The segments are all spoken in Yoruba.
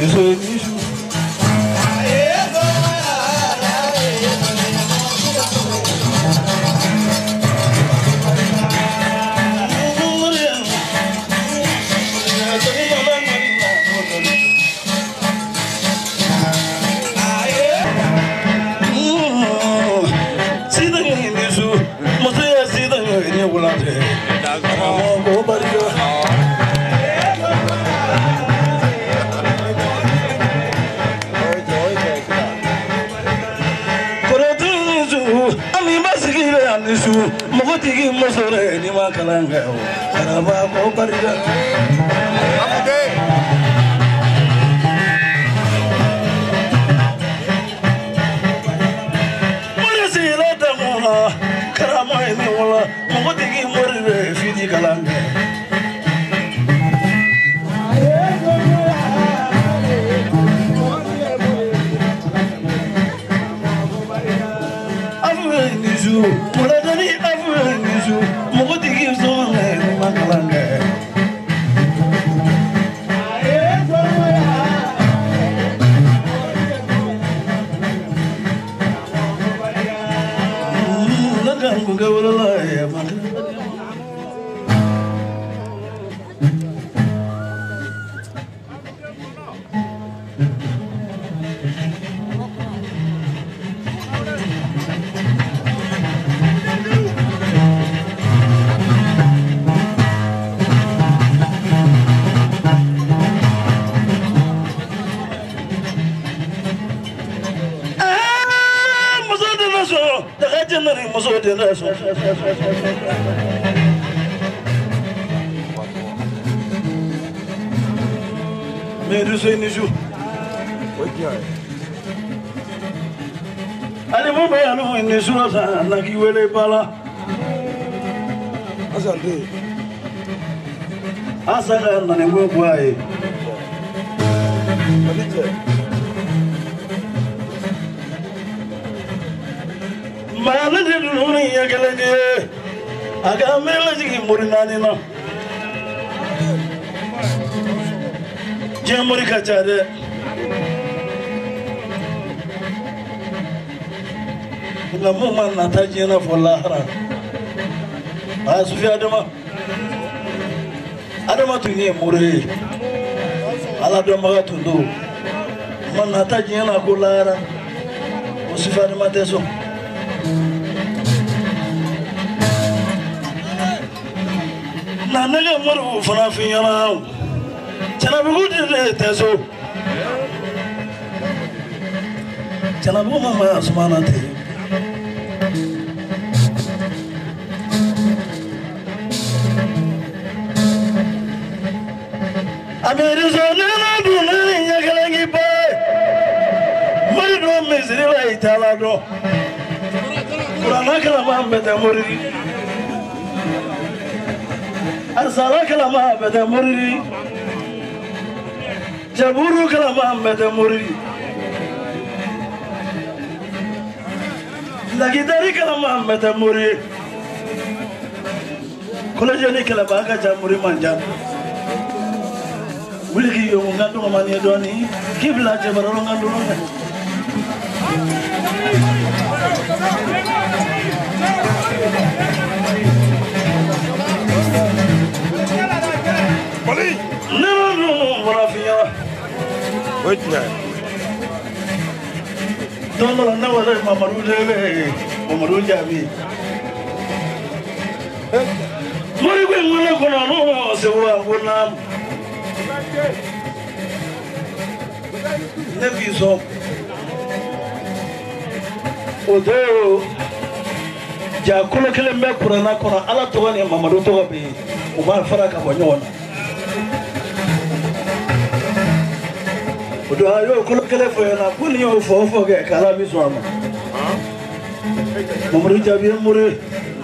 Natajina for Lahara. Asufia Adama to near Muri. Aladama to do. Natajina Golara. Usufia Mateso. Nanaga Muru for Afina. Chanabu Teso. Chanabu Mama Asmanate. Talado Kurana kalama beda moriri Arsala kalama beda moriri Jaburu kalama beda moriri Lagidari kalama beda moriri Kolajani kalama ka jamuri manja Wuliki yo ngando mani doni kibla jabaro ngando Bali no Rafia wait now don't know whether Mamaru Jabi Mori when no so nephew so Odo Jakula Kelembe Kurana Kona Ala Toani Mamadu Tobi Umar Faraka Bonyona Odo Ayo Kulakele Foyana Punio for forget Kalabiswama Mamadu Jabi Muri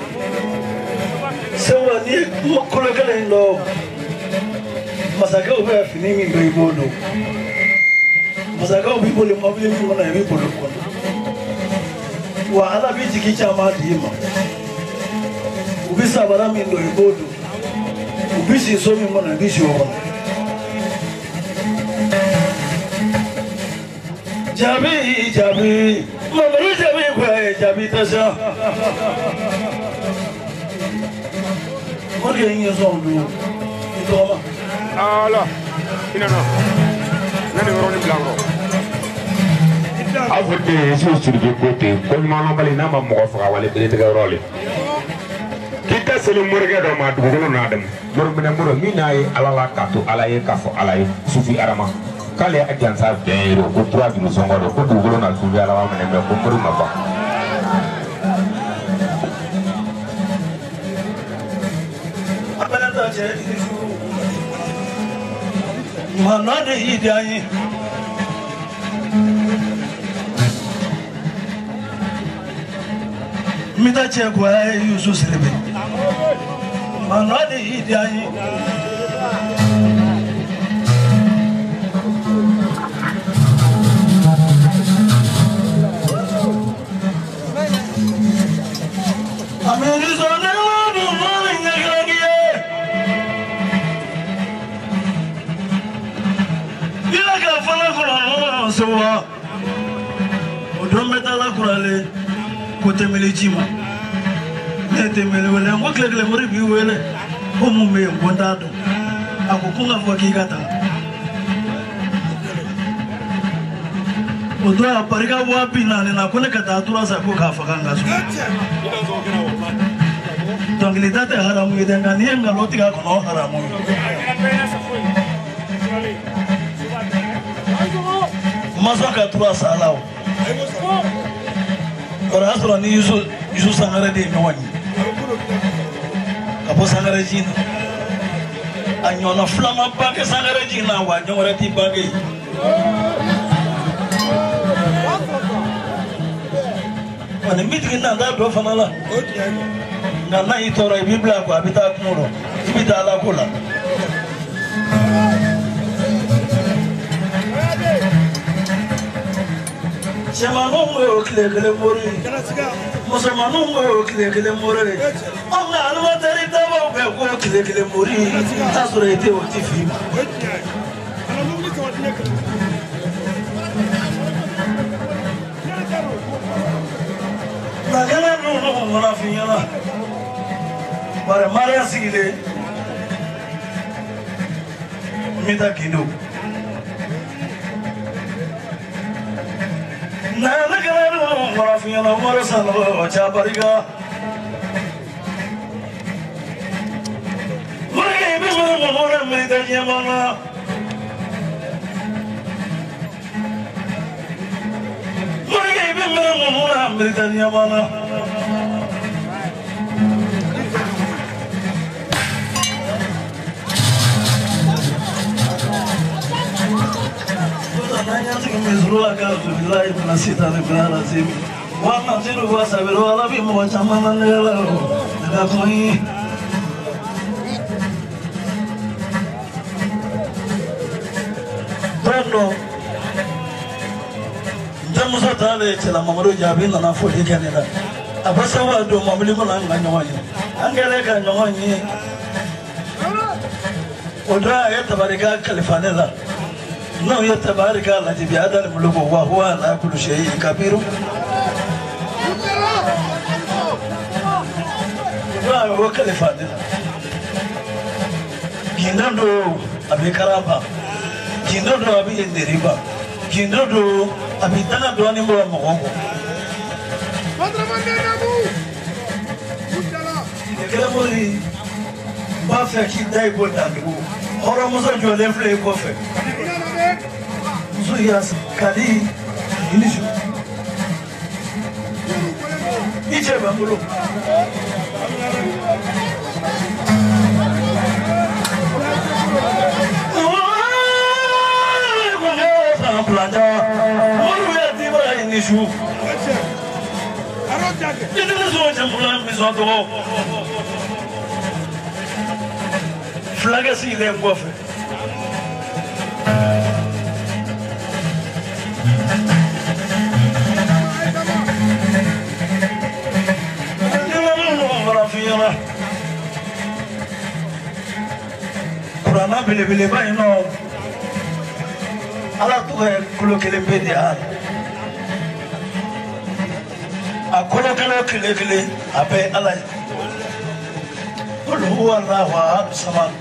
So near Kulakele in law Masako were finishing Bibodo Masako people in Mobile when I people wa ala biti kicha madima ubisa barami ndo ibodu ubisi somi mona bishi wa Jabi, Mama Jabi, where Jabi Tasha. What are you going to do? Allah, no. I would be so to the good thing. Come on, Malinama more for our little rolling. Kita selalu mereka doa dulu nadem. Murmur minai ala katu alai kafu alai sufi arama. Kali ajan sah dero, kutua di musongoro, kutu dulu na sufi arama menemui kumur mapa. Apa yang terjadi? Mana ada hidayah? Minta cek gua Yusuf Sribe. Mana ada hidayah? Ameri zona wadu mana lagi? Bila kafala kurang semua, udah metala kurale. Kote melejima nete melewele ngokle muri biwele omume ngondado akukunga fakikata odwa parika wapi nani na kone kata atura sa ko kafakanga so tangilidate haramu yedenga nienga lotika kono haramu masaka atura salao Para asal ni Yusuf Sangare de Nwani. Kapo Sangare jina. Anyona flama bake Sangare jina wa nyora ti bage. Wane mitiki na da do fanala. Na itora Biblia kwa bita kumuro. Ibita ala kula. Shamanungo kile mori. Musamanungo kile mori. Anga almatari tawo be kile mori. Tasure ite otifi. Nagala no mona finyala. Bare Maria sigile. Mida kindo. Nana karo marafia na marasalo chabariga. Mare bisu mora merita jamana. Mare bisu mora merita jamana. Mizrula kazu billahi tunasita ni bila zimi wana ziru wa sabiru wala bi mo chamana nela daga koi tono jamu satale chela mamuru jabi na fodi kanela abasa wa do mamuli ko na nganyawani angele ka nyawani odra ya tabarika kalifanela نو يتبارك الذي بيده الملك وهو على كل شيء كبير. هو كلفان. جندو أبي كرابا، جندو أبي إندريبا، جندو أبي تنا دواني مو مغوغو. كلاموري ما في أكيد داي بودانو. هورا موسى جولين فلي كوفي. Yes, Kadi, Inishu. Iche Bambulu. Planta, what we are doing in Inishu. It is so much Flagasi them coffee. Kurana bile bile ba ino ala tu hai kulo kele pe dia a kolo kele kele a bɛ ala ye qul huwa allahu ahad samad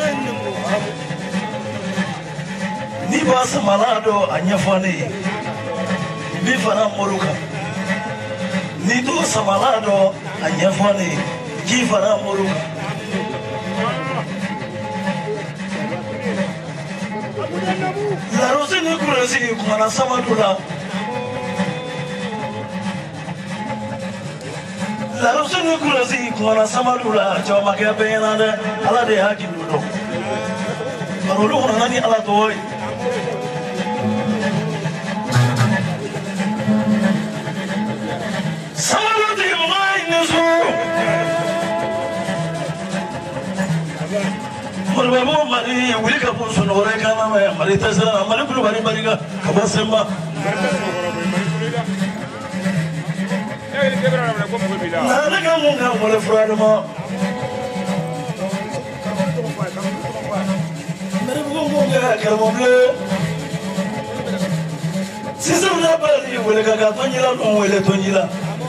ni ba samala dɔ a ɲɛfɔ ne ye min fana mori kan ni to samala dɔ a ɲɛfɔ ne ye ji fana mori kan larosi ni kurasi kumana samadu la larosi ni kurasi kumana samadu la cɛwamakɛ bɛ ɲɛna dɛ ala de y'a gindo dɔn bari olu kɔnɔna ni ala tɔgɔ ye samadu tigi mɔgɔ ye ne so Moribabu Mali wuli ka bɔ sunɔgɔ kan na mɛ Mali tɛ siran Mali kulubali barika ka bɔ Semba. Na ne ka mun kan wale fura de ma. Moribabu mun kɛ karamɔgɔ bilen. Sisan na bali wele ka tɔnjila dɔn wele tɔnjila.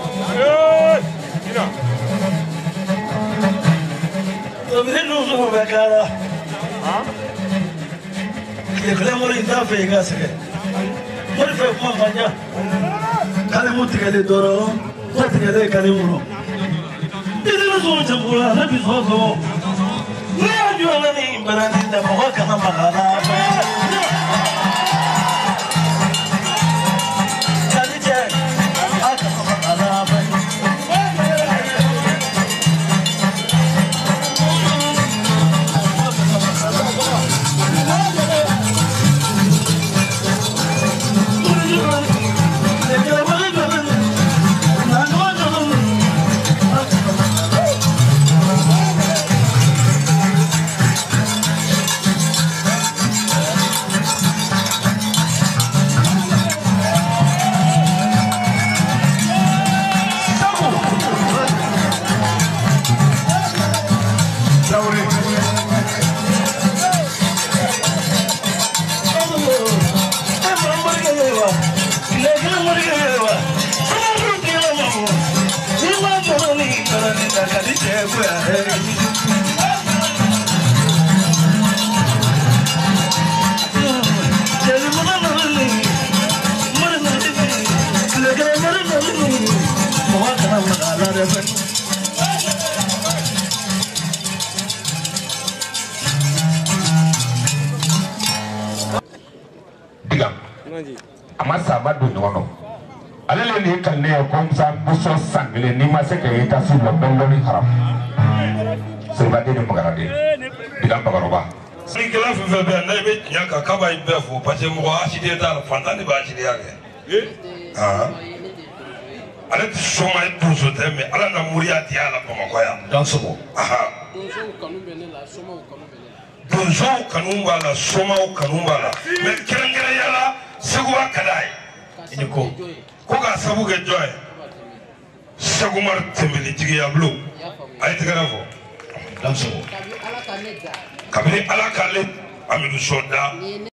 Tobiri nusu bɛ kara. Kile mori t'a fɛ i ka sɛgɛn. Mori fɛ kuma man ɲa. K'ale mu tigɛlen dɔrɔn ko tigɛlen k'ale bolo. Tiri nusu cɛkura ne bi sɔgɔsɔgɔ. Ne y'a jɔ ne ni barani tɛ mɔgɔ kana maga la. Kali cɛ a kana maga la. Amasa madu nyono alele ni kalne komsa buso sangile ni maseke ita sulo belloni haram sebade ni magarade digam bagaroba ni kala fe be na be nyaka kaba ibe fo parce mo aside dal fantani ba aside yake ale soma ibuso teme ala na muriati ala komakoya Dansobo. Donso kanumba la soma kanumba la me kerengere yala seguwa kadai iniko ko ka sabu ke joy segumar tembeli tigi yablo ay tigara fo Dansobo. kabini ala kale amidu soda